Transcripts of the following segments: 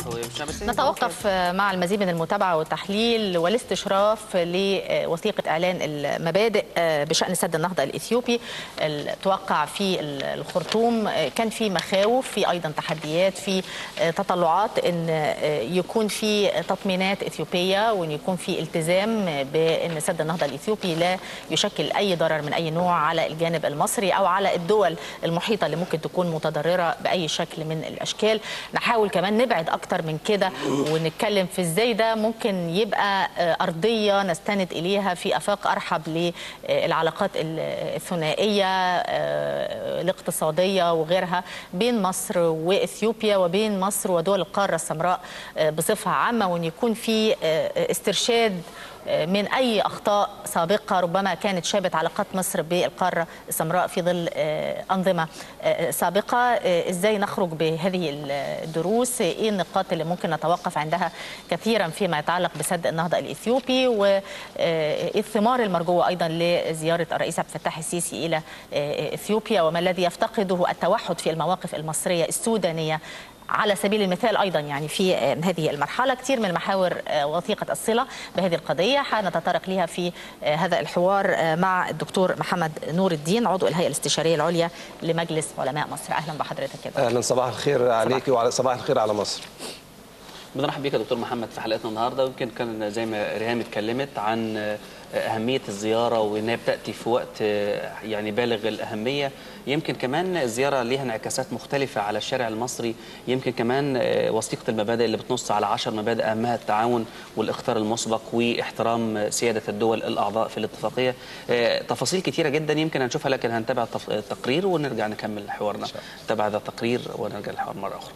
نتوقف مع المزيد من المتابعة والتحليل والاستشراف لوثيقة إعلان المبادئ بشأن سد النهضة الإثيوبي توقع في الخرطوم. كان في مخاوف، في أيضا تحديات، في تطلعات أن يكون في تطمينات إثيوبية وأن يكون في التزام بأن سد النهضة الإثيوبي لا يشكل أي ضرر من أي نوع على الجانب المصري أو على الدول المحيطة اللي ممكن تكون متضررة بأي شكل من الأشكال. نحاول كمان نبعد أكتر من كده ونتكلم في ازاي ده ممكن يبقى أرضية نستند إليها في آفاق أرحب للعلاقات الثنائية الاقتصادية وغيرها بين مصر وإثيوبيا وبين مصر ودول القارة السمراء بصفة عامة، وأن يكون في استرشاد من أي أخطاء سابقة ربما كانت شابت علاقات مصر بالقارة السمراء في ظل أنظمة سابقة. إزاي نخرج بهذه الدروس؟ إيه النقاط اللي ممكن نتوقف عندها كثيرا فيما يتعلق بسد النهضة الإثيوبي؟ وإيه الثمار المرجوة أيضا لزيارة الرئيس عبد الفتاح السيسي إلى إثيوبيا، وما الذي يفتقده التوحد في المواقف المصرية السودانية على سبيل المثال أيضا يعني في هذه المرحلة؟ كثير من المحاور وثيقة الصلة بهذه القضية حنتطرق لها في هذا الحوار مع الدكتور محمد نور الدين عضو الهيئة الاستشارية العليا لمجلس علماء مصر. أهلا بحضرتك يا دكتور. أهلا، صباح الخير عليك وعلى صباح الخير على مصر. بنرحب بيك يا دكتور محمد في حلقتنا النهارده. ويمكن كان زي ما ريهام اتكلمت عن أهمية الزيارة وإنها بتأتي في وقت يعني بالغ الأهمية. يمكن كمان الزيارة ليها انعكاسات مختلفة على الشارع المصري. يمكن كمان وثيقة المبادئ اللي بتنص على 10 مبادئ أهمها التعاون والإخطار المسبق واحترام سيادة الدول الأعضاء في الاتفاقية. تفاصيل كتيرة جدا يمكن هنشوفها، لكن هنتابع التقرير ونرجع نكمل حوارنا. نتابع هذا التقرير ونرجع للحوار مرة أخرى.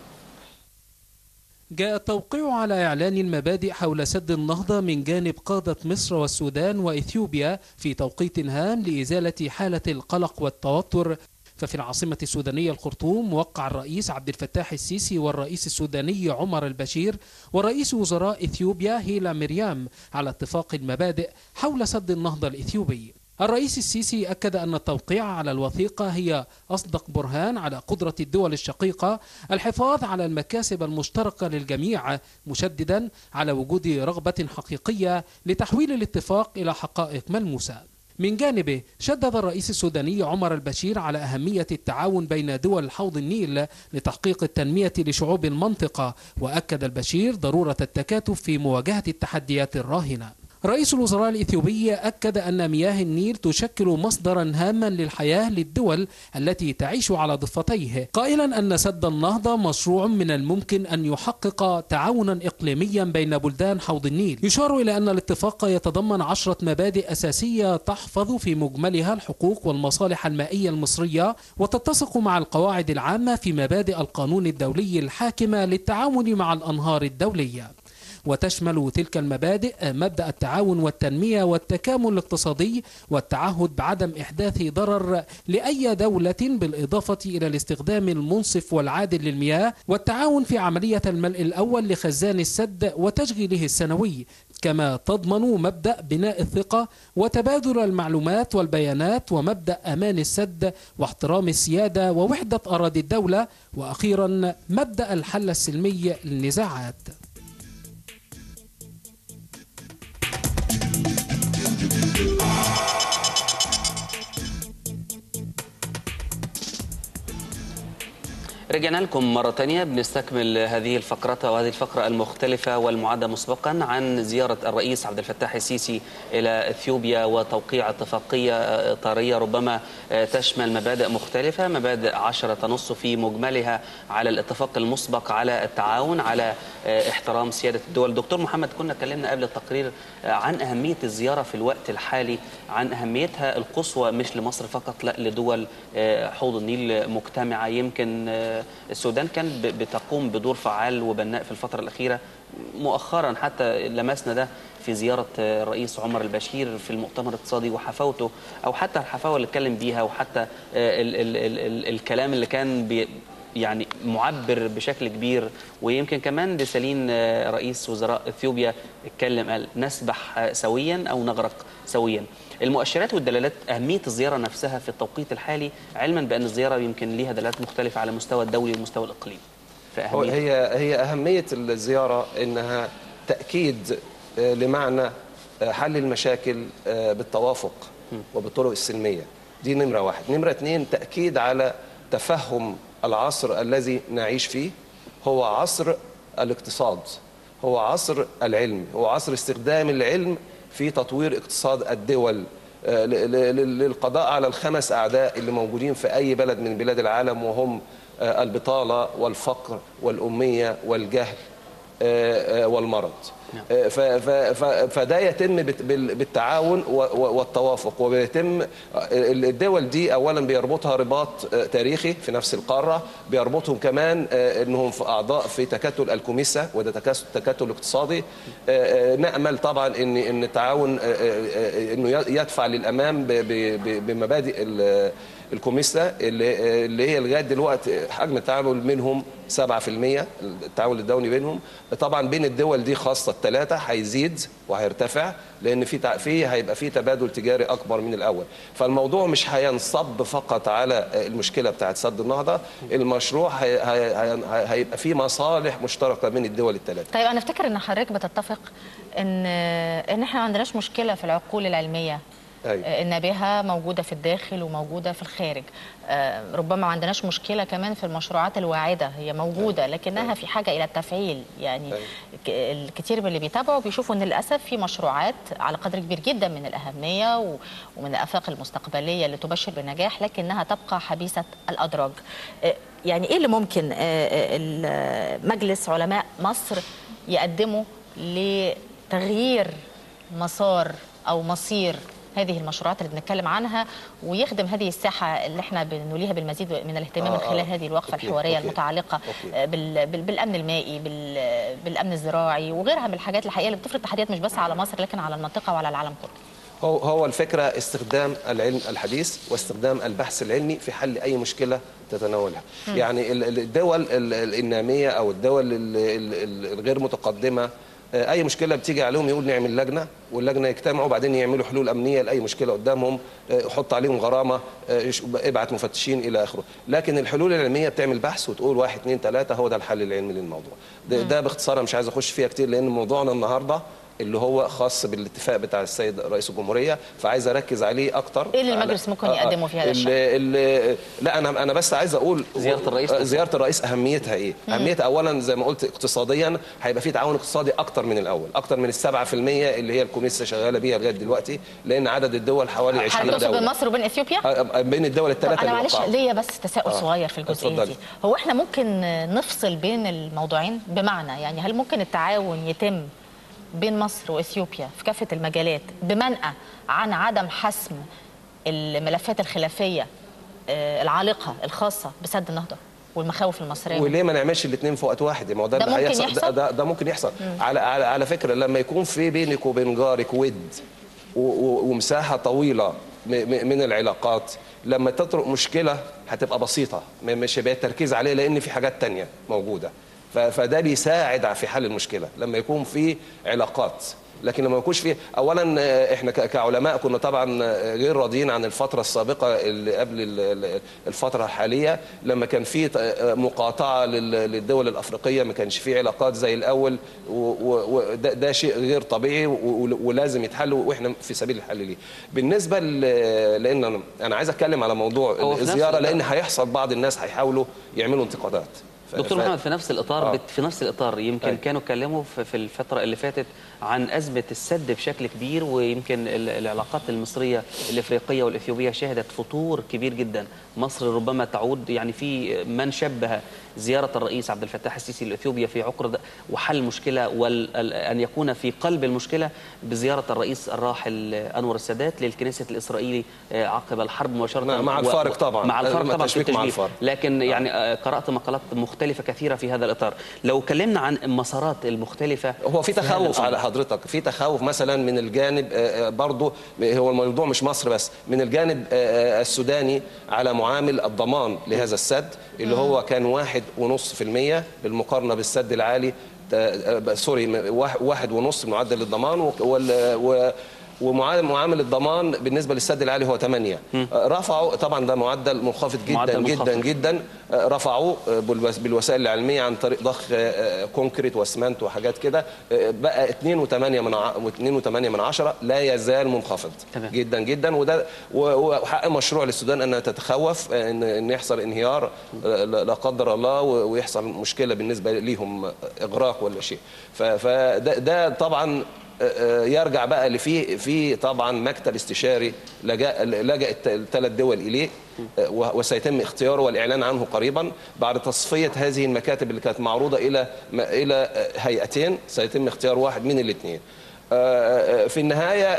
جاء التوقيع على إعلان المبادئ حول سد النهضة من جانب قادة مصر والسودان وإثيوبيا في توقيت هام لإزالة حالة القلق والتوتر. ففي العاصمة السودانية الخرطوم وقع الرئيس عبد الفتاح السيسي والرئيس السوداني عمر البشير ورئيس وزراء إثيوبيا هيلا مريم على اتفاق المبادئ حول سد النهضة الإثيوبي. الرئيس السيسي أكد أن التوقيع على الوثيقة هي أصدق برهان على قدرة الدول الشقيقة الحفاظ على المكاسب المشتركة للجميع، مشددا على وجود رغبة حقيقية لتحويل الاتفاق إلى حقائق ملموسة. من جانبه شدد الرئيس السوداني عمر البشير على أهمية التعاون بين دول حوض النيل لتحقيق التنمية لشعوب المنطقة، وأكد البشير ضرورة التكاتف في مواجهة التحديات الراهنة. رئيس الوزراء الإثيوبي أكد أن مياه النيل تشكل مصدرا هاما للحياة للدول التي تعيش على ضفتيه، قائلا أن سد النهضة مشروع من الممكن أن يحقق تعاونا إقليميا بين بلدان حوض النيل. يشار إلى أن الاتفاق يتضمن 10 مبادئ أساسية تحفظ في مجملها الحقوق والمصالح المائية المصرية، وتتسق مع القواعد العامة في مبادئ القانون الدولي الحاكمة للتعاون مع الأنهار الدولية. وتشمل تلك المبادئ مبدأ التعاون والتنمية والتكامل الاقتصادي والتعهد بعدم إحداث ضرر لأي دولة، بالإضافة إلى الاستخدام المنصف والعادل للمياه والتعاون في عملية الملء الأول لخزان السد وتشغيله السنوي، كما تضمن مبدأ بناء الثقة وتبادل المعلومات والبيانات ومبدأ أمان السد واحترام السيادة ووحدة أراضي الدولة، وأخيرا مبدأ الحل السلمي للنزاعات. رجعنا لكم مرة تانية بنستكمل هذه الفقرة وهذه الفقرة المختلفة والمعدة مسبقا عن زيارة الرئيس عبد الفتاح السيسي إلى إثيوبيا وتوقيع اتفاقية إطارية ربما تشمل مبادئ مختلفة، مبادئ 10 تنص في مجملها على الاتفاق المسبق على التعاون على احترام سيادة الدول. دكتور محمد، كنا اتكلمنا قبل التقرير عن أهمية الزيارة في الوقت الحالي، عن أهميتها القصوى مش لمصر فقط، لا لدول حوض النيل مجتمعة. يمكن السودان كان بتقوم بدور فعال وبناء في الفترة الأخيرة. مؤخرا حتى لمسنا ده في زيارة الرئيس عمر البشير في المؤتمر الاقتصادي وحفاوته، أو حتى الحفاوة اللي اتكلم بيها، وحتى الكلام اللي كان يعني معبر بشكل كبير. ويمكن كمان ديسالين رئيس وزراء اثيوبيا اتكلم قال نسبح سويا او نغرق سويا. المؤشرات والدلالات، اهميه الزياره نفسها في التوقيت الحالي، علما بان الزياره يمكن ليها دلالات مختلفه على المستوى الدولي والمستوى الاقليمي. في أهمية؟ هي أهمية الزيارة إنها تأكيد لمعنى حل المشاكل بالتوافق وبالطرق السلمية. دي نمرة واحد. نمرة اتنين، تأكيد على تفهم العصر الذي نعيش فيه، هو عصر الاقتصاد، هو عصر العلم، هو عصر استخدام العلم في تطوير اقتصاد الدول للقضاء على الخمس أعداء اللي موجودين في أي بلد من بلاد العالم، وهم البطالة والفقر والأمية والجهل والمرض. فده يتم بالتعاون والتوافق، وبيتم الدول دي اولا بيربطها رباط تاريخي في نفس القاره، بيربطهم كمان انهم في اعضاء في تكتل الكوميسا، وده تكتل اقتصادي. نامل طبعا ان التعاون انه يدفع للامام بمبادئ الكوميسا اللي هي لغايه دلوقتي حجم التعامل منهم 7%، التعاون الدولي بينهم. طبعا بين الدول دي خاصه الثلاثه هيزيد وهيرتفع، لان هيبقى في تبادل تجاري اكبر من الاول. فالموضوع مش هينصب فقط على المشكله بتاعت سد النهضه، المشروع هيبقى فيه مصالح مشتركه بين الدول الثلاثه. طيب انا افتكر ان حضرتك بتتفق ان احنا ما عندناش مشكله في العقول العلميه. أيوة. النابهة موجودة في الداخل وموجودة في الخارج. ربما ما عندناش مشكلة كمان في المشروعات الواعدة، هي موجودة لكنها في حاجة إلى التفعيل. يعني الكثير من اللي بيتابعوا بيشوفوا أن للأسف في مشروعات على قدر كبير جدا من الأهمية ومن الآفاق المستقبلية اللي تبشر بالنجاح، لكنها تبقى حبيسة الأدراج. يعني إيه اللي ممكن مجلس علماء مصر يقدمه لتغيير مسار أو مصير هذه المشروعات اللي بنتكلم عنها، ويخدم هذه الساحة اللي احنا بنوليها بالمزيد من الاهتمام من خلال هذه الوقفة الحوارية المتعلقة بالأمن المائي، بالأمن الزراعي وغيرها من الحاجات الحقيقية اللي بتفرض تحديات مش بس على مصر لكن على المنطقة وعلى العالم كله؟ هو الفكرة استخدام العلم الحديث واستخدام البحث العلمي في حل أي مشكلة تتناولها. يعني الدول النامية أو الدول الغير متقدمة اي مشكله بتيجي عليهم يقول نعمل لجنه، واللجنه يجتمعوا وبعدين يعملوا حلول امنيه لاي مشكله قدامهم، يحط عليهم غرامه، ابعت مفتشين الى اخره. لكن الحلول العلميه بتعمل بحث وتقول 1 2 3 هو ده الحل العلمي للموضوع. ده باختصار، مش عايز اخش فيها كتير لان موضوعنا النهارده اللي هو خاص بالاتفاق بتاع السيد رئيس الجمهوريه، فعايز اركز عليه اكتر. ايه اللي المجلس ممكن يقدمه في هذا الشأن؟ لا انا بس عايز اقول زياره الرئيس اهميتها ايه؟ اهميتها اولا زي ما قلت اقتصاديا هيبقى في تعاون اقتصادي اكتر من الاول، اكتر من ال7% اللي هي الكوميسا شغاله بيها لغايه دلوقتي، لان عدد الدول حوالي 20 دوله. بين مصر وبين اثيوبيا؟ بين الدول الثلاثه. انا معلش ليا بس تساؤل صغير في الجزئيه دي. هو احنا ممكن نفصل بين الموضوعين؟ بمعنى يعني هل ممكن التعاون يتم بين مصر واثيوبيا في كافه المجالات بمنأى عن عدم حسم الملفات الخلافيه العالقه الخاصه بسد النهضه والمخاوف المصريه؟ وليه ما نعملش الاثنين في وقت واحد؟ ما هو ده ممكن يحصل. ده ممكن يحصل. على فكره لما يكون في بينك وبين جارك ود ومساحه طويله من العلاقات، لما تطرق مشكله هتبقى بسيطه، مش هيبقى التركيز عليها لان في حاجات تانية موجوده. فده بيساعد في حل المشكله لما يكون في علاقات. لكن لما يكونش فيه، اولا احنا كعلماء كنا طبعا غير راضيين عن الفتره السابقه اللي قبل الفتره الحاليه، لما كان في مقاطعه للدول الافريقيه، ما كانش في علاقات زي الاول، وده شيء غير طبيعي ولازم يتحل، واحنا في سبيل الحل ليه. بالنسبه لان انا عايز اتكلم على موضوع الزياره، لان هيحصل بعض الناس هيحاولوا يعملوا انتقادات. دكتور محمد، في نفس الإطار في نفس الإطار يمكن كانوا اتكلموا في الفترة اللي فاتت عن أزمة السد بشكل كبير، ويمكن العلاقات المصرية الإفريقية والإثيوبية شهدت فتور كبير جدا. مصر ربما تعود، يعني في من شبه زيارة الرئيس عبد الفتاح السيسي لإثيوبيا في عقر وحل المشكلة وأن يكون في قلب المشكلة بزيارة الرئيس الراحل أنور السادات للكنيسة الإسرائيلي عقب الحرب مباشرة، مع الفارق طبعا، مع الفارق طبعا في التشبيه، لكن يعني قرأت مقالات مختلفة كثيرة في هذا الإطار. لو اتكلمنا عن المسارات المختلفة، هو في تخوف على حضرتك، في تخوف مثلا من الجانب برضه، هو الموضوع مش مصر بس، من الجانب السوداني على معامل الضمان لهذا السد اللي هو كان 1.5% بالمقارنة بالسد العالي، سوري 1.5 معدل الضمان، ومعامل الضمان بالنسبه للسد العالي هو 8. رفعوا طبعا، ده معدل منخفض جدا جدا جدا. رفعوه بالوسائل العلميه عن طريق ضخ كونكريت واسمنت وحاجات كده، بقى 2.8 لا يزال منخفض جدا جدا. وده وحق مشروع للسودان انها تتخوف ان يحصل انهيار لا قدر الله ويحصل مشكله بالنسبه ليهم، اغراق ولا شيء. فده طبعا يرجع بقى اللي في طبعا مكتب استشاري لجأ الثلاث دول اليه، وسيتم اختياره والاعلان عنه قريبا بعد تصفيه هذه المكاتب اللي كانت معروضه الى هيئتين. سيتم اختيار واحد من الاثنين. في النهايه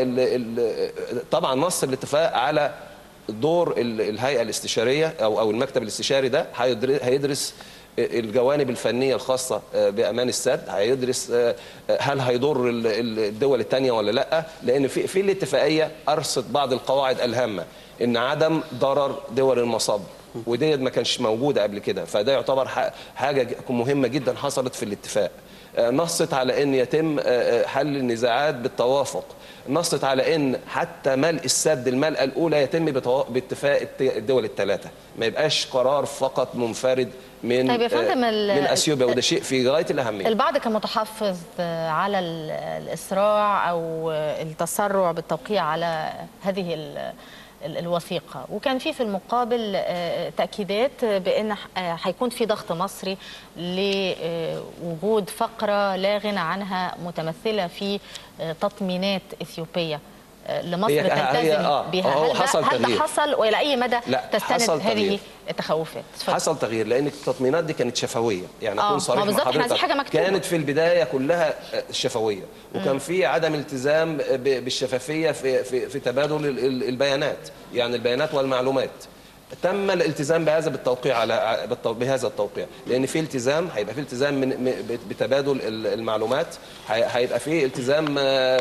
طبعا نص الاتفاق على دور الهيئه الاستشاريه او المكتب الاستشاري ده. هيدرس الجوانب الفنيه الخاصه بامان السد، هيدرس هل هيضر الدول الثانيه ولا لا، لان في الاتفاقيه ارصد بعض القواعد الهامه ان عدم ضرر دول المصب، ودي ما كانش موجوده قبل كده. فده يعتبر حاجه مهمه جدا حصلت في الاتفاق. نصت على ان يتم حل النزاعات بالتوافق، نصت على ان حتى ملء السد الملأة الاولى يتم باتفاق الدول الثلاثه، ما يبقاش قرار فقط منفرد من طيب يا فندم، من اثيوبيا، وده شيء في غايه الاهميه. البعض كان متحفظ على الاسراع او التسرع بالتوقيع على هذه الوثيقة، وكان في المقابل تأكيدات بأن هيكون في ضغط مصري لوجود فقرة لا غنى عنها متمثلة في تطمينات إثيوبية لمصر تلتزم بها. هل ده حصل وإلى أي مدى تستند هذه التخوفات؟ حصل تغيير، لأن التطمينات دي كانت شفوية، يعني أكون صريح مع حضرتك، كانت في البداية كلها شفوية، وكان في عدم التزام بالشفافية في تبادل البيانات، يعني البيانات والمعلومات. تم الالتزام بهذا بالتوقيع على بهذا التوقيع، لان في التزام، هيبقى في التزام بتبادل المعلومات، هيبقى في التزام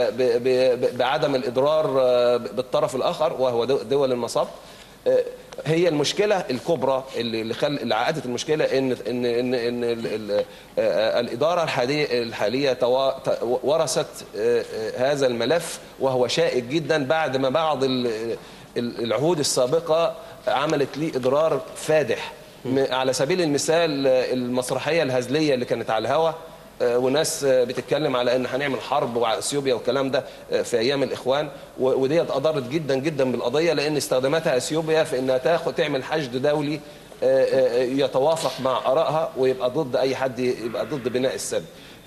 بعدم الاضرار بالطرف الاخر وهو دول المصب. هي المشكله الكبرى اللي عقدت المشكله ان الاداره الحاليه ورثت هذا الملف، وهو شائك جدا بعد ما بعض العهود السابقه عملت لي اضرار فادح. على سبيل المثال المسرحيه الهزليه اللي كانت على الهوا، وناس بتتكلم على ان هنعمل حرب وعلى اثيوبيا والكلام ده في ايام الاخوان، وديت اضرت جدا جدا بالقضيه، لان استخدمتها اثيوبيا في انها تعمل حشد دولي يتوافق مع ارائها ويبقى ضد اي حد، يبقى ضد بناء السد.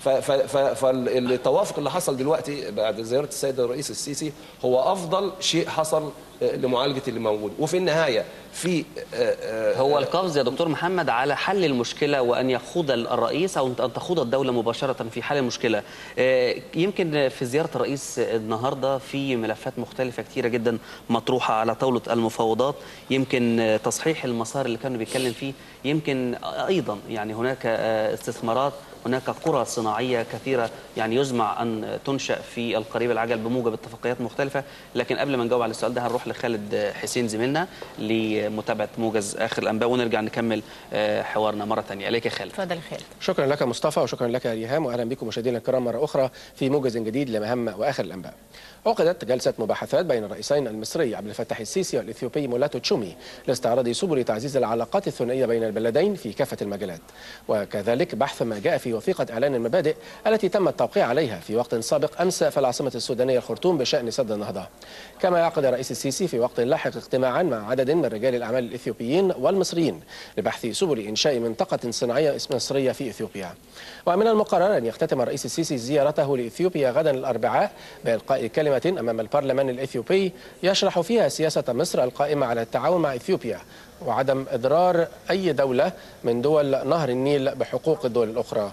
فالتوافق اللي حصل دلوقتي بعد زياره السيد الرئيس السيسي هو افضل شيء حصل لمعالجه اللي موجود. وفي النهايه في هو القفز يا دكتور محمد على حل المشكله، وان يخوض الرئيس او ان تخوض الدوله مباشره في حل المشكله. يمكن في زياره الرئيس النهارده في ملفات مختلفه كثيره جدا مطروحه على طاوله المفاوضات، يمكن تصحيح المسار اللي كانوا بيتكلم فيه، يمكن ايضا يعني هناك استثمارات، هناك قرى صناعيه كثيره يعني يزمع ان تنشا في القريب العاجل بموجب اتفاقيات مختلفه. لكن قبل ما نجاوب على السؤال ده هنروح لخالد حسين زميلنا لمتابعه موجز اخر الانباء، ونرجع نكمل حوارنا مره ثانيه. اليك يا خالد. تفضل خالد. شكرا لك مصطفى، وشكرا لك ريهام، واهلا بكم مشاهدينا الكرام مره اخرى في موجز جديد لمهام واخر الانباء. عقدت جلسه مباحثات بين الرئيسين المصري عبد الفتاح السيسي والاثيوبي مولاتو تشومي لاستعراض سبل تعزيز العلاقات الثنائيه بين البلدين في كافه المجالات، وكذلك بحث ما جاء في وثيقه اعلان المبادئ التي تم التوقيع عليها في وقت سابق امس في العاصمه السودانيه الخرطوم بشان سد النهضه. كما يعقد الرئيس السيسي في وقت لاحق اجتماعا مع عدد من رجال الاعمال الاثيوبيين والمصريين لبحث سبل انشاء منطقه صناعيه مصريه في اثيوبيا. ومن المقرر ان يختتم الرئيس السيسي زيارته لاثيوبيا غدا الاربعاء بالقاء كلمه امام البرلمان الاثيوبي يشرح فيها سياسه مصر القائمه على التعاون مع اثيوبيا وعدم اضرار اي دوله من دول نهر النيل بحقوق الدول الاخرى.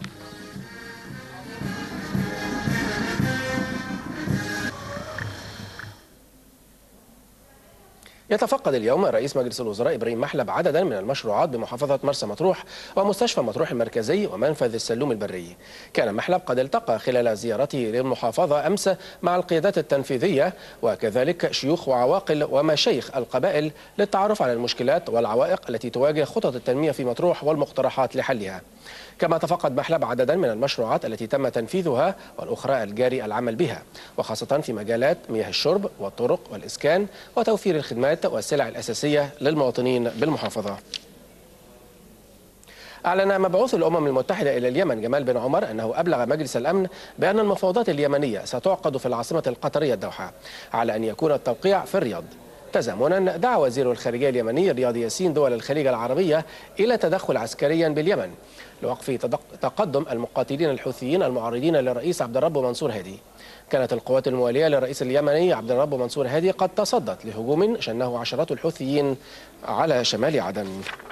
يتفقد اليوم رئيس مجلس الوزراء إبراهيم محلب عددا من المشروعات بمحافظة مرسى مطروح ومستشفى مطروح المركزي ومنفذ السلوم البري. كان محلب قد التقى خلال زيارته للمحافظة أمس مع القيادات التنفيذية وكذلك شيوخ وعواقل ومشايخ القبائل للتعرف على المشكلات والعوائق التي تواجه خطط التنمية في مطروح والمقترحات لحلها. كما تفقد محلب عددا من المشروعات التي تم تنفيذها والأخرى الجاري العمل بها، وخاصة في مجالات مياه الشرب والطرق والإسكان وتوفير الخدمات والسلع الأساسية للمواطنين بالمحافظة. أعلن مبعوث الأمم المتحدة إلى اليمن جمال بن عمر أنه أبلغ مجلس الأمن بأن المفاوضات اليمنية ستعقد في العاصمة القطرية الدوحة، على أن يكون التوقيع في الرياض. تزامنا دعا وزير الخارجية اليمني رياض ياسين دول الخليج العربية إلى تدخل عسكريا باليمن لوقف تقدم المقاتلين الحوثيين المعارضين للرئيس عبد الرب منصور هادي. كانت القوات الموالية للرئيس اليمني عبد الرب منصور هادي قد تصدت لهجوم شنه عشرات الحوثيين على شمال عدن.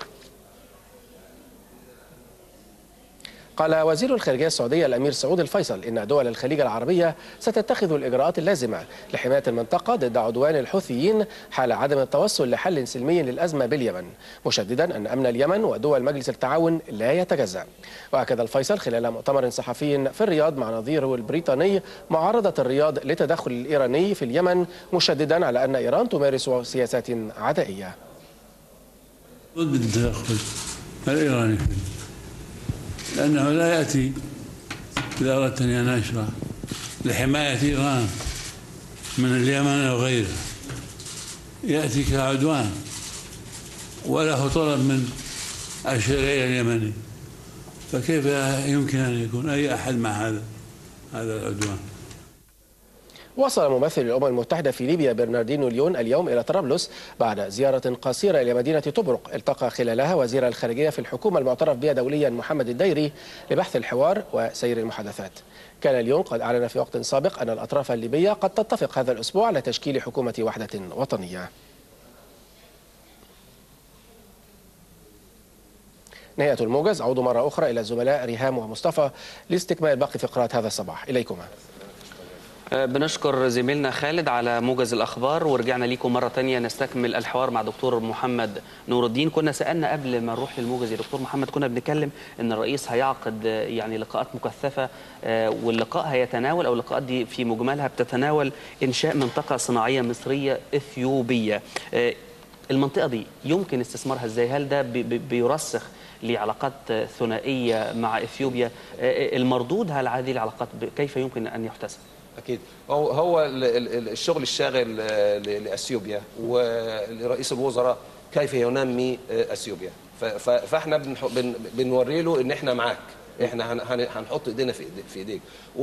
قال وزير الخارجية السعودية الأمير سعود الفيصل إن دول الخليج العربية ستتخذ الإجراءات اللازمة لحماية المنطقة ضد عدوان الحوثيين حال عدم التوصل لحل سلمي للأزمة باليمن، مشددا أن أمن اليمن ودول مجلس التعاون لا يتجزأ. وأكد الفيصل خلال مؤتمر صحفي في الرياض مع نظيره البريطاني معارضة الرياض لتدخل الإيراني في اليمن، مشددا على أن إيران تمارس سياسات عدائية. ضد التدخل الإيراني لأنه لا يأتي إذا أردت أن يناشر لحماية إيران من اليمن أو غيره، يأتي كعدوان وله طلب من الشرعية اليمني، فكيف يمكن أن يكون أي أحد مع هذا العدوان؟ وصل ممثل الأمم المتحدة في ليبيا برناردينو ليون اليوم إلى طرابلس بعد زيارة قصيرة إلى مدينة طبرق التقى خلالها وزير الخارجية في الحكومة المعترف بها دوليا محمد الديري لبحث الحوار وسير المحادثات. كان ليون قد أعلن في وقت سابق أن الأطراف الليبية قد تتفق هذا الأسبوع على تشكيل حكومة وحدة وطنية. نهاية الموجز. أعود مرة أخرى إلى الزملاء ريهام ومصطفى لاستكمال باقي فقرات هذا الصباح. إليكما. بنشكر زميلنا خالد على موجز الأخبار، ورجعنا ليكم مرة تانية نستكمل الحوار مع دكتور محمد نور الدين. كنا سألنا قبل ما نروح للموجز يا دكتور محمد، كنا بنتكلم إن الرئيس هيعقد يعني لقاءات مكثفة، واللقاء هيتناول أو اللقاءات دي في مجملها بتتناول إنشاء منطقة صناعية مصرية إثيوبية. المنطقة دي يمكن استثمارها إزاي؟ هل ده بيرسخ لعلاقات ثنائية مع إثيوبيا؟ المردود هل هذه العلاقات كيف يمكن أن يحتسب؟ أكيد هو الشغل الشاغل لأثيوبيا ولرئيس الوزراء كيف ينمي أثيوبيا. فاحنا بنوري له ان احنا معاك، احنا هنحط ايدينا في ايديك.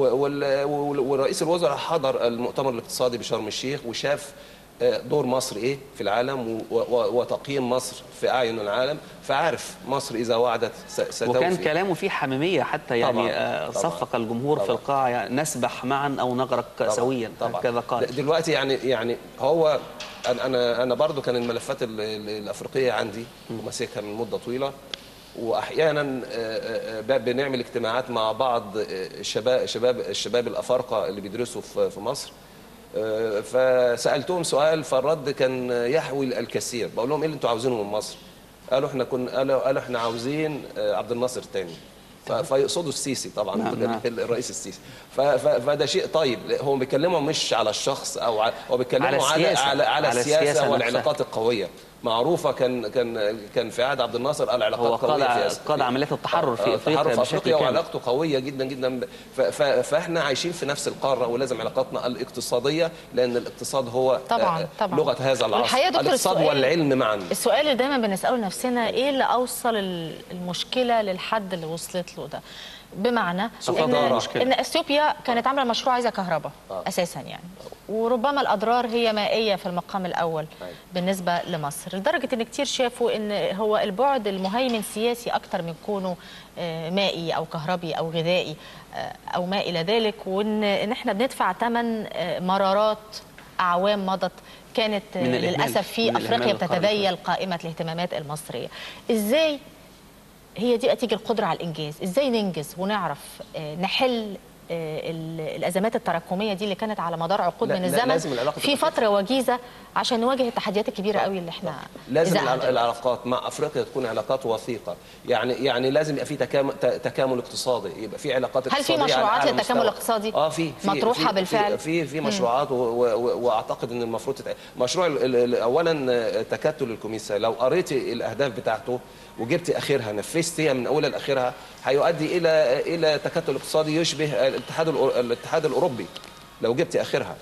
ورئيس الوزراء حضر المؤتمر الاقتصادي بشرم الشيخ وشاف دور مصر ايه في العالم وتقييم مصر في اعين العالم، فعارف مصر اذا وعدت ستوفي. وكان كلامه فيه حميميه حتى، يعني صفق الجمهور طبعا في القاعه، يعني نسبح معا او نغرق طبعا سويا كذا قال. دلوقتي يعني هو انا برضو كان الملفات الافريقيه عندي وماسكها من مده طويله، واحيانا بنعمل اجتماعات مع بعض الشباب الافارقه اللي بيدرسوا في مصر. فسالتهم سؤال فالرد كان يحوي الكثير. بقول لهم ايه اللي انتوا عاوزينه من مصر؟ قالوا احنا عاوزين عبد الناصر تاني. فيقصدوا السيسي طبعا، الرئيس السيسي. فده شيء طيب. هم بيتكلموا مش على الشخص او هو بيتكلموا على السياسه والعلاقات القويه. معروفه كان في عهد عبد الناصر العلاقات قويه في قاد عمليات التحرر في افريقيا وعلاقته قويه جدا جدا. فاحنا عايشين في نفس القاره ولازم علاقاتنا الاقتصاديه، لان الاقتصاد هو طبعا لغه هذا العصر، الاقتصاد والعلم معا. السؤال اللي دايما بنساله لنفسنا ايه اللي اوصل المشكله للحد اللي وصلت له ده؟ بمعنى ان اثيوبيا كانت عامله مشروع عايزه كهرباء اساسا يعني، وربما الاضرار هي مائيه في المقام الاول بالنسبه لمصر، لدرجه ان كتير شافوا ان هو البعد المهيمن سياسي اكتر من كونه مائي او كهربي او غذائي او ما الى ذلك، وان احنا بندفع ثمن مرارات اعوام مضت كانت للاسف في افريقيا بتتذيل قائمه الاهتمامات المصريه. ازاي هي دي تيجي القدرة على الإنجاز؟ إزاي ننجز ونعرف نحل الازمات التراكميه دي اللي كانت على مدار عقود من الزمن في فتره وجيزه عشان نواجه التحديات الكبيره قوي اللي احنا لازم العلاقات مع افريقيا تكون علاقات وثيقه، يعني لازم يبقى في تكامل اقتصادي، يبقى في علاقات اقتصاديه. هل في مشروعات للتكامل الاقتصادي؟ في مطروحه بالفعل؟ في مشروعات واعتقد ان المفروض مشروع اولا تكتل الكوميسا، لو قريتي الاهداف بتاعته وجبتي اخرها نفذتيها من اولها لاخرها هيؤدي الى تكتل اقتصادي يشبه الاتحاد الاوروبي لو جبت اخرها.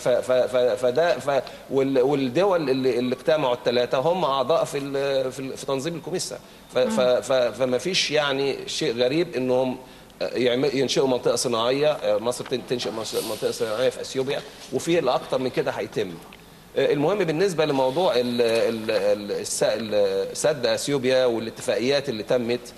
والدول اللي اجتمعوا الثلاثه هم اعضاء في تنظيم الكوميسا، فما فيش يعني شيء غريب انهم ينشئوا منطقه صناعيه، مصر تنشئ منطقه صناعيه في اثيوبيا، وفي الاكثر من كده هيتم. المهم بالنسبه لموضوع سد اثيوبيا والاتفاقيات اللي تمت،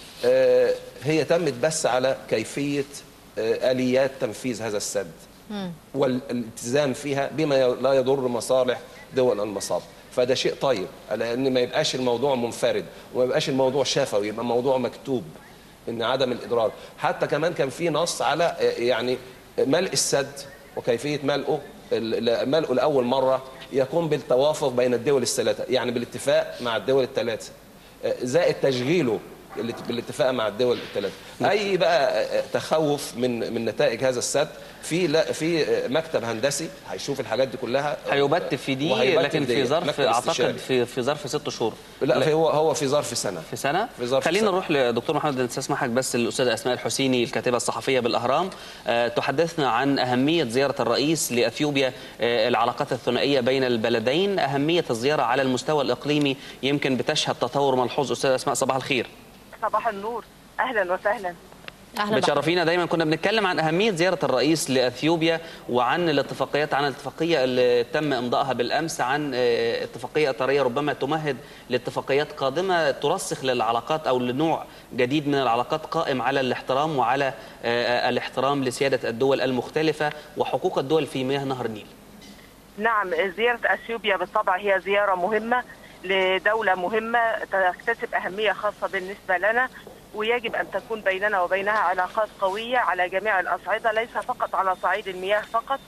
هي تمت بس على كيفيه اليات تنفيذ هذا السد والالتزام فيها بما لا يضر مصالح دول المصاب، فده شيء طيب، لان ما يبقاش الموضوع منفرد وما يبقاش الموضوع شفوي، يبقى موضوع مكتوب ان عدم الاضرار. حتى كمان كان في نص على يعني ملء السد وكيفيه ملئه لاول مره يكون بالتوافق بين الدول الثلاثه، يعني بالاتفاق مع الدول الثلاثه، زائد تشغيله بالاتفاق مع الدول الثلاثه. اي بقى تخوف من نتائج هذا السد، في مكتب هندسي هيشوف الحاجات دي كلها، هيبت في دي، لكن في ظرف اعتقد في ظرف 6 شهور. لا هو في ظرف سنه. في سنه؟ خلينا نروح لدكتور محمد، استسمحك بس الاستاذه اسماء الحسيني الكاتبه الصحفيه بالاهرام تحدثنا عن اهميه زياره الرئيس لاثيوبيا، العلاقات الثنائيه بين البلدين، اهميه الزياره على المستوى الاقليمي يمكن بتشهد تطور ملحوظ. استاذه اسماء صباح الخير. صباح النور، اهلا وسهلا. بتشرفينا دايما. كنا بنتكلم عن اهميه زياره الرئيس لاثيوبيا وعن الاتفاقيات، عن الاتفاقيه اللي تم امضائها بالامس، عن اتفاقيه اطاريه ربما تمهد لاتفاقيات قادمه ترسخ للعلاقات او لنوع جديد من العلاقات قائم على الاحترام وعلى الاحترام لسياده الدول المختلفه وحقوق الدول في مياه نهر النيل. نعم، زياره اثيوبيا بالطبع هي زياره مهمه لدوله مهمه تكتسب اهميه خاصه بالنسبه لنا، ويجب أن تكون بيننا وبينها علاقات قوية على جميع الأصعدة، ليس فقط على صعيد المياه فقط.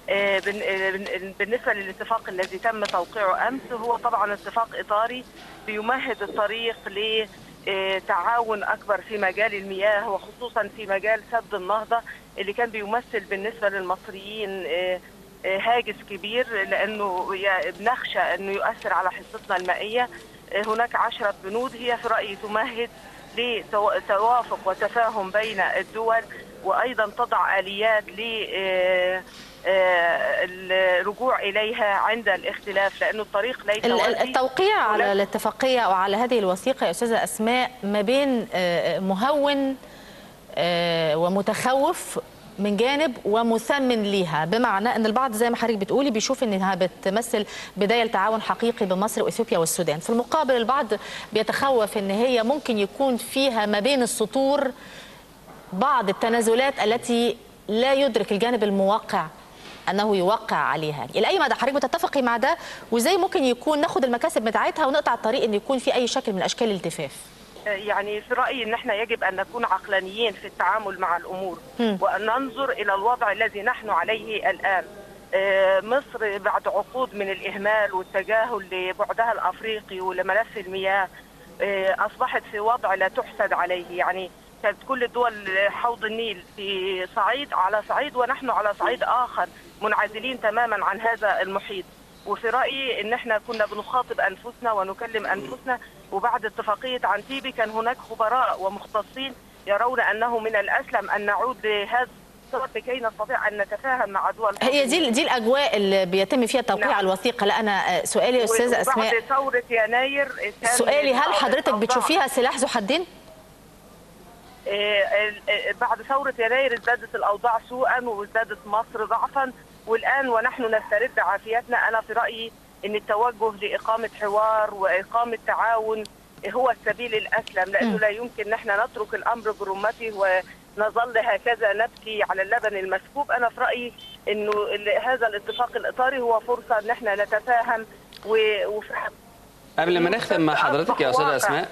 بالنسبة للاتفاق الذي تم توقيعه أمس، هو طبعا اتفاق إطاري بيمهد الطريق لتعاون أكبر في مجال المياه، وخصوصا في مجال سد النهضة اللي كان بيمثل بالنسبة للمصريين هاجس كبير، لأنه بنخشى أنه يؤثر على حصتنا المائية. هناك 10 بنود هي في رأيي تمهد لتوافق وتفاهم بين الدول، وأيضا تضع آليات للرجوع إليها عند الاختلاف، لأنه الطريق ليس وردي. التوقيع على الاتفاقية أو على هذه الوثيقة يا أستاذة أسماء ما بين مهون ومتخوف من جانب ومثمن ليها، بمعنى ان البعض زي ما حضرتك بتقولي بيشوف انها بتمثل بدايه لتعاون حقيقي بين مصر واثيوبيا والسودان، في المقابل البعض بيتخوف ان هي ممكن يكون فيها ما بين السطور بعض التنازلات التي لا يدرك الجانب الموقع انه يوقع عليها. الى اي مدى حضرتك بتتفقي مع ده، وازاي ممكن يكون ناخد المكاسب بتاعتها ونقطع الطريق ان يكون في اي شكل من اشكال الالتفاف؟ يعني في رأيي ان احنا يجب ان نكون عقلانيين في التعامل مع الامور، وان ننظر الى الوضع الذي نحن عليه الان. مصر بعد عقود من الاهمال والتجاهل لبعدها الافريقي ولملف المياه اصبحت في وضع لا تحسد عليه. يعني كانت كل الدول حوض النيل في صعيد على صعيد، ونحن على صعيد اخر منعزلين تماما عن هذا المحيط. وفي رأيي ان احنا كنا بنخاطب انفسنا ونكلم انفسنا، وبعد اتفاقية عنتيبي كان هناك خبراء ومختصين يرون انه من الاسلم ان نعود لهذا لكي نستطيع ان نتفاهم مع دول. هي دي الاجواء اللي بيتم فيها توقيع نعم. الوثيقه. لا انا سؤالي يا استاذه اسماء، بعد ثورة يناير سؤالي هل حضرتك بتشوفيها سلاح ذو حدين؟ بعد ثورة يناير ازدادت الاوضاع سوءا وازدادت مصر ضعفا، والآن ونحن نسترد عافيتنا. أنا في رأيي أن التوجه لإقامة حوار وإقامة تعاون هو السبيل الأسلم، لأنه لا يمكن نحن نترك الأمر برمته ونظل هكذا نبكي على اللبن المسكوب. أنا في رأيي أنه هذا الاتفاق الإطاري هو فرصة أن نحن نتفاهم قبل ما نختم مع حضرتك يا أستاذة أسماء،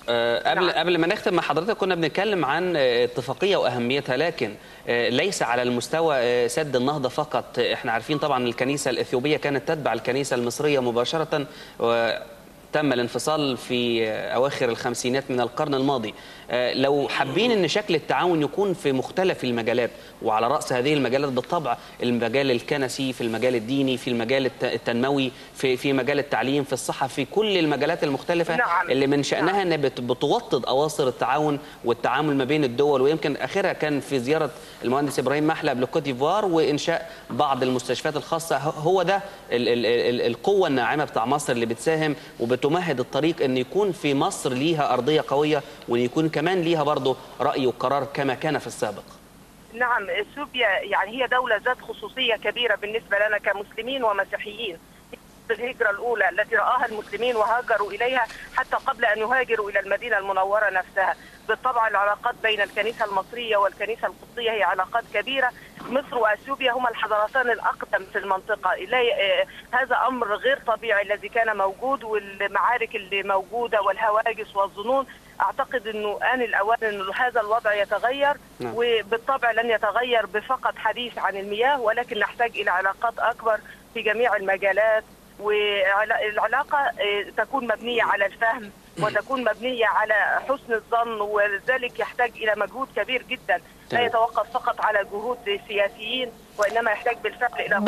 قبل ما نختم مع حضرتك كنا بنتكلم عن اتفاقية وأهميتها، لكن ليس على المستوى سد النهضة فقط. احنا عارفين طبعا الكنيسة الإثيوبية كانت تتبع الكنيسة المصرية مباشرة، تم الانفصال في أواخر الخمسينات من القرن الماضي. لو حابين أن شكل التعاون يكون في مختلف المجالات، وعلى رأس هذه المجالات بالطبع المجال الكنسي، في المجال الديني، في المجال التنموي، في مجال التعليم، في الصحة، في كل المجالات المختلفة اللي من شأنها أنها بتوطد أواصر التعاون والتعامل ما بين الدول. ويمكن آخرها كان في زيارة المهندس إبراهيم محلب لكوت ديفوار وإنشاء بعض المستشفيات الخاصة. هو ده القوة الناعمة بتاع مصر اللي بتساهم وبتمهد الطريق أن يكون في مصر ليها أرضية قوية، وأن يكون كمان ليها برضه رأي وقرار كما كان في السابق. نعم، اثيوبيا يعني هي دولة ذات خصوصية كبيرة بالنسبة لنا كمسلمين ومسيحيين. الهجرة الأولى التي رآها المسلمين وهاجروا إليها حتى قبل أن يهاجروا إلى المدينة المنورة نفسها. بالطبع العلاقات بين الكنيسة المصرية والكنيسة القبطية هي علاقات كبيرة. مصر وأثيوبيا هما الحضارتان الأقدم في المنطقة. هذا أمر غير طبيعي الذي كان موجود، والمعارك اللي موجودة والهواجس والظنون. أعتقد أنه آن الأوان أن هذا الوضع يتغير. وبالطبع لن يتغير بفقط حديث عن المياه، ولكن نحتاج إلى علاقات أكبر في جميع المجالات، والعلاقة تكون مبنية على الفهم وتكون مبنية على حسن الظن، وذلك يحتاج إلى مجهود كبير جدا لا يتوقف فقط على جهود سياسيين، وإنما يحتاج بالفعل إلى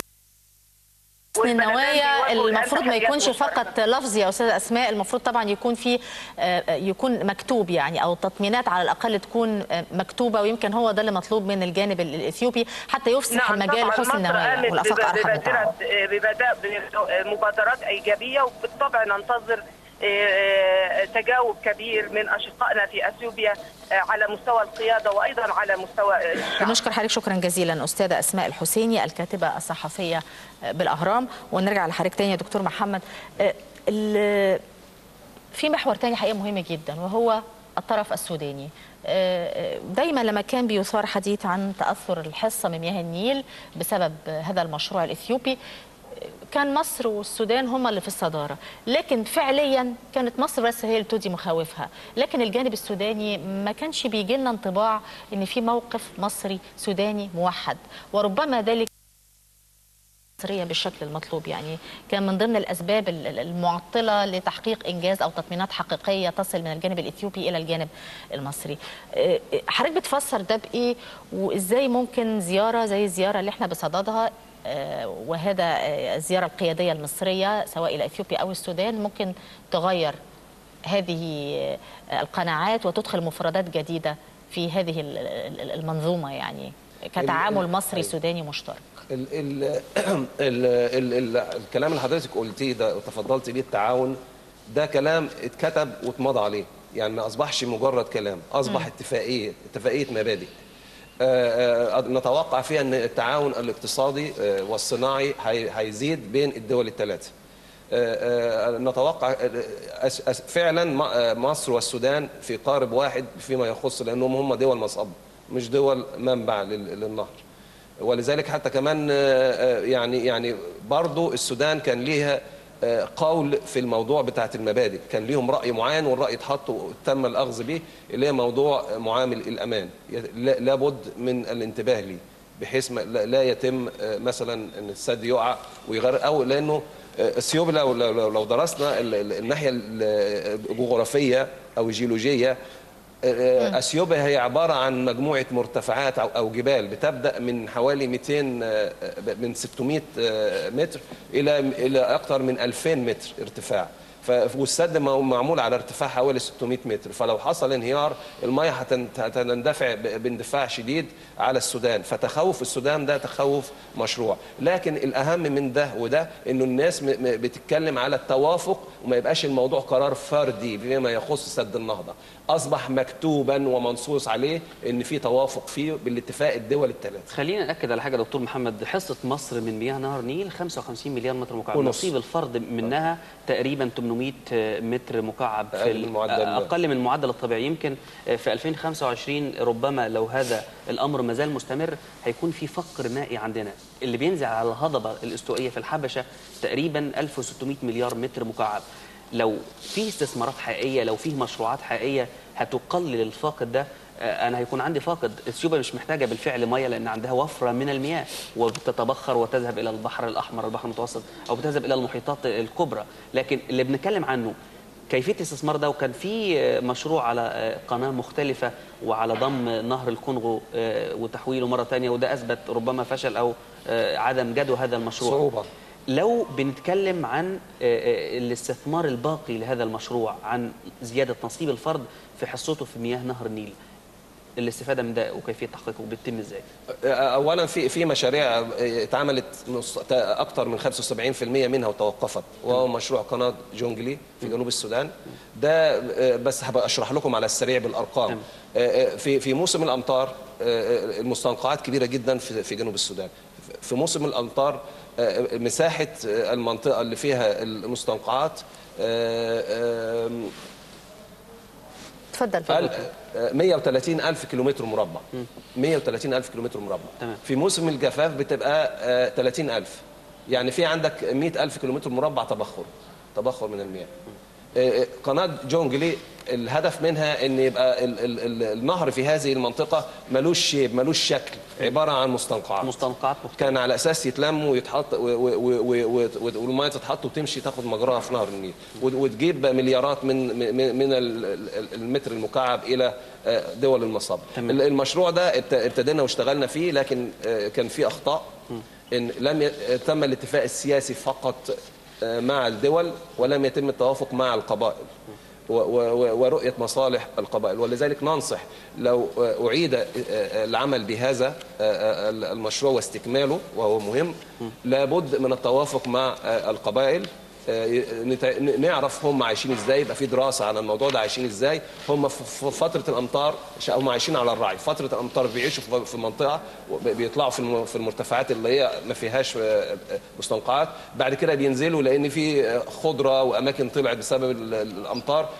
النوايا. المفروض ما يكونش فقط لفظي يا استاذه اسماء، المفروض طبعا يكون في يكون مكتوب يعني، او التطمينات على الاقل تكون مكتوبه، ويمكن هو ده اللي مطلوب من الجانب الاثيوبي حتى يفسح المجال لحسن النوايا والافاق ارحب بالتعاون. بمبادرات ايجابيه، وبالطبع ننتظر تجاوب كبير من اشقائنا في اثيوبيا على مستوى القياده وايضا على مستوى الشعب. نشكر حضرتك شكرا جزيلا استاذه اسماء الحسيني الكاتبه الصحفيه بالاهرام. ونرجع لحضرتك تاني يا دكتور محمد. في محور تاني حقيقه مهم جدا وهو الطرف السوداني. دايما لما كان بيثار حديث عن تاثر الحصه من مياه النيل بسبب هذا المشروع الاثيوبي، كان مصر والسودان هما اللي في الصدارة، لكن فعليا كانت مصر بس هي اللي تودي مخاوفها، لكن الجانب السوداني ما كانش بيجي لنا انطباع ان في موقف مصري سوداني موحد، وربما ذلك مصرية بالشكل المطلوب. يعني كان من ضمن الأسباب المعطلة لتحقيق إنجاز أو تطمينات حقيقية تصل من الجانب الإثيوبي إلى الجانب المصري. حضرتك بتفسر ده بإيه، وإزاي ممكن زيارة زي الزيارة اللي احنا بصددها وهذا الزيارة القيادية المصرية سواء إلى إثيوبيا أو السودان ممكن تغير هذه القناعات وتدخل مفردات جديدة في هذه المنظومة، يعني كتعامل مصري سوداني مشترك؟ الكلام اللي حضرتك قلتيه ده وتفضلت بيه، التعاون ده كلام اتكتب واتمضى عليه، يعني ما أصبحش مجرد كلام، أصبح اتفاقية مبادئ نتوقع فيها أن التعاون الاقتصادي والصناعي هيزيد بين الدول الثلاثة. نتوقع فعلا مصر والسودان في قارب واحد فيما يخص، لأنهم هم دول مصب مش دول منبع للنهر. ولذلك حتى كمان يعني برضو السودان كان ليها قول في الموضوع بتاعت المبادئ، كان ليهم رأي معين والرأي اتحط وتم الأخذ به، اللي هي موضوع معامل الأمان، لابد من الانتباه ليه بحيث لا يتم مثلا ان السد يقع ويغرق، او لانه اثيوبيا لو درسنا الناحيه الجغرافيه او الجيولوجيه، اثيوبيا هي عباره عن مجموعه مرتفعات او جبال بتبدا من حوالي 200 من 600 متر الى اكثر من 2000 متر ارتفاع، والسد معمول على ارتفاع حوالي 600 متر، فلو حصل انهيار المياه هتندفع باندفاع شديد على السودان، فتخوف السودان ده تخوف مشروع. لكن الاهم من ده وده انه الناس بتتكلم على التوافق، وما يبقاش الموضوع قرار فردي فيما يخص سد النهضه، اصبح مكتوبا ومنصوص عليه ان في توافق فيه بالاتفاق الدول الثلاثه. خلينا ناكد على حاجه يا دكتور محمد، حصه مصر من مياه نهر النيل 55 مليار متر مكعب، نصيب الفرد منها تقريبا 800 متر مكعب في اقل من المعدل الطبيعي. يمكن في 2025 ربما لو هذا الامر ما زال مستمر هيكون في فقر مائي عندنا، اللي بينزل على الهضبه الاستوائيه في الحبشه تقريبا 1600 مليار متر مكعب. لو في استثمارات حقيقيه، لو في مشروعات حقيقيه هتقلل الفاقد ده، انا هيكون عندي فاقد. اثيوبيا مش محتاجه بالفعل ميه لان عندها وفره من المياه وبتتبخر وتذهب الى البحر الاحمر، البحر المتوسط، او بتذهب الى المحيطات الكبرى. لكن اللي بنتكلم عنه كيفيه الاستثمار ده، وكان في مشروع على قناه مختلفه وعلى ضم نهر الكونغو وتحويله مره ثانيه، وده اثبت ربما فشل او عدم جدوى هذا المشروع. صعوبه. لو بنتكلم عن الاستثمار الباقي لهذا المشروع، عن زياده نصيب الفرد في حصته في مياه نهر النيل، الاستفاده من ده وكيفيه تحقيقه بتتم ازاي؟ اولا في مشاريع اتعملت اكثر من 75% منها وتوقفت، وهو مشروع قناه جونجلي في جنوب السودان. ده بس هبقى اشرح لكم على السريع بالارقام. في موسم الامطار المستنقعات كبيره جدا في جنوب السودان. في موسم الامطار مساحه المنطقه اللي فيها المستنقعات اتفضل. 130,000 كيلومتر مربع. 130,000 كيلومتر مربع. تمام. في موسم الجفاف بتبقى 30,000. يعني في عندك 100,000 كيلومتر مربع تبخر من المياه. قناة جونجلي الهدف منها ان يبقى النهر في هذه المنطقة ملوش شيب، ملوش شكل، عبارة عن مستنقعات مختلفة. كان على اساس يتلم ويتحط والميه تتحط وتمشي تاخد مجراها في نهر النيل، وتجيب مليارات من المتر المكعب الى دول المصب. المشروع ده ابتدينا واشتغلنا فيه، لكن كان فيه اخطاء. ان لم تم الاتفاق السياسي فقط مع الدول، ولم يتم التوافق مع القبائل ورؤية مصالح القبائل. ولذلك ننصح لو أعيد العمل بهذا المشروع واستكماله، وهو مهم، لابد من التوافق مع القبائل. نعرف هم عايشين ازاي، يبقى في دراسه على الموضوع ده عايشين ازاي. هم في فتره الامطار هم عايشين على الرعي، فتره الامطار بيعيشوا في منطقه، بيطلعوا في المرتفعات اللي هي ما فيهاش مستنقعات، بعد كده بينزلوا لان في خضره واماكن طلعت بسبب الامطار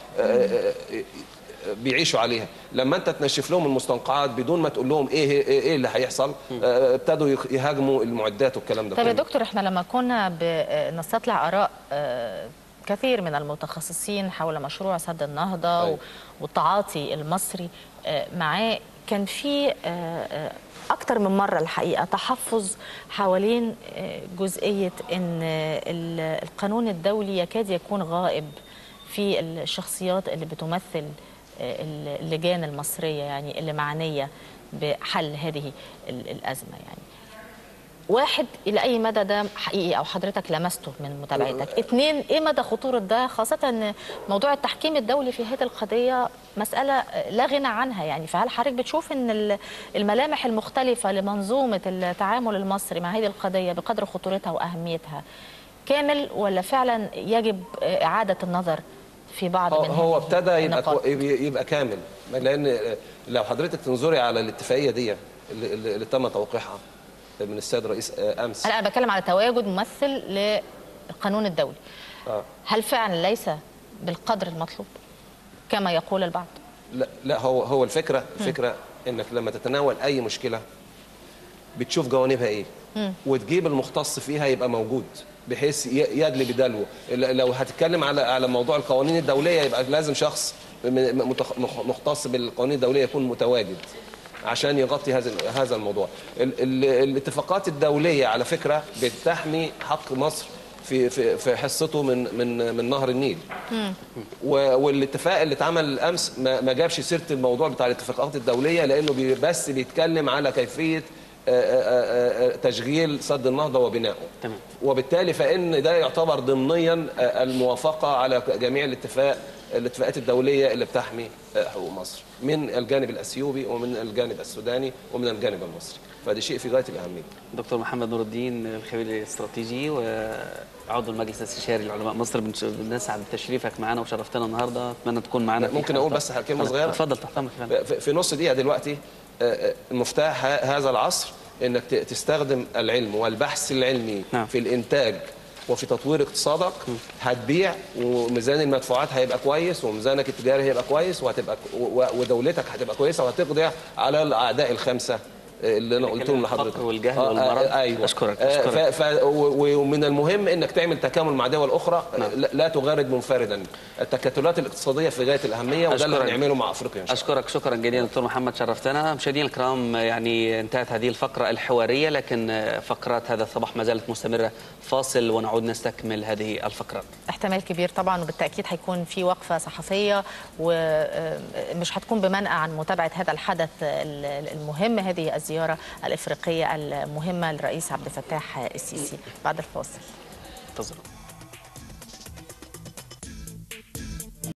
بيعيشوا عليها. لما انت تنشف لهم المستنقعات بدون ما تقول لهم ايه اللي هيحصل، ابتدوا يهاجموا المعدات والكلام ده. طيب يا دكتور، احنا لما كنا بنستطلع اراء كثير من المتخصصين حول مشروع سد النهضه والتعاطي المصري معاه، كان في أكثر من مرة الحقيقة تحفظ حوالين جزئية أن القانون الدولي يكاد يكون غائب في الشخصيات اللي بتمثل اللجان المصرية، يعني اللي معنية بحل هذه الأزمة. يعني واحد، إلى أي مدى ده حقيقي أو حضرتك لمسته من متابعتك؟ اثنين، إيه مدى خطورة ده، خاصة أن موضوع التحكيم الدولي في هذه القضية مسألة لا غنى عنها؟ يعني فهل حضرتك بتشوف أن الملامح المختلفة لمنظومة التعامل المصري مع هذه القضية بقدر خطورتها وأهميتها كامل، ولا فعلا يجب إعادة النظر في بعض من هو ابتدى يبقى كامل؟ لأن لو حضرتك تنظري على الاتفاقية دي اللي تم توقيعها من السيد رئيس امس، انا بتكلم على تواجد ممثل للقانون الدولي. هل فعلا ليس بالقدر المطلوب كما يقول البعض؟ لا هو الفكره انك لما تتناول اي مشكله بتشوف جوانبها ايه، وتجيب المختص فيها يبقى موجود بحيث يدلي بدلوه. لو هتتكلم على موضوع القوانين الدوليه يبقى لازم شخص مختص بالقوانين الدوليه يكون متواجد عشان يغطي هذا الموضوع. الاتفاقات الدوليه على فكره بتحمي حق مصر في حصته من نهر النيل. والاتفاق اللي اتعمل امس ما جابش سيره الموضوع بتاع الاتفاقات الدوليه، لانه بس بيتكلم على كيفيه تشغيل سد النهضه وبنائه. تمام. وبالتالي فان ده يعتبر ضمنيا الموافقه على جميع الاتفاقات الدوليه اللي بتحمي حقوق مصر من الجانب الاثيوبي ومن الجانب السوداني ومن الجانب المصري. فده شيء في غايه الاهميه. دكتور محمد نور الدين، الخبير الاستراتيجي وعضو المجلس الاستشاري لعلماء مصر، بنسعد بتشريفك معنا وشرفتنا النهارده. اتمنى تكون معنا. ممكن اقول بس كلمه صغيره؟ اتفضل تحت امرك. في نص دقيقه دلوقتي. مفتاح هذا العصر انك تستخدم العلم والبحث العلمي في الانتاج وفي تطوير اقتصادك. هتبيع وميزان المدفوعات هيبقى كويس وميزانك التجاري هيبقى كويس ودولتك هتبقى كويسه وهتقضي على الاعداء الخمسه اللي انا قلته لحضرتك، الفقر والجهل والمرض. ايوه اشكرك. ومن المهم انك تعمل تكامل مع دول اخرى. لا تغارد منفردا. التكتلات الاقتصاديه في غايه الاهميه، وده اللي هنعمله مع افريقيا ان شاء الله. اشكرك شكرا جزيلا دكتور محمد، شرفتنا. مشاهدينا الكرام، يعني انتهت هذه الفقره الحواريه، لكن فقرات هذا الصباح ما زالت مستمره. فاصل ونعود نستكمل هذه الفقرات. احتمال كبير طبعا، وبالتاكيد هيكون في وقفه صحفيه، ومش هتكون بمنأى عن متابعه هذا الحدث المهم، هذه الزياره الافريقيه المهمه للرئيس عبد الفتاح السيسي. بعد الفاصل انتظروا.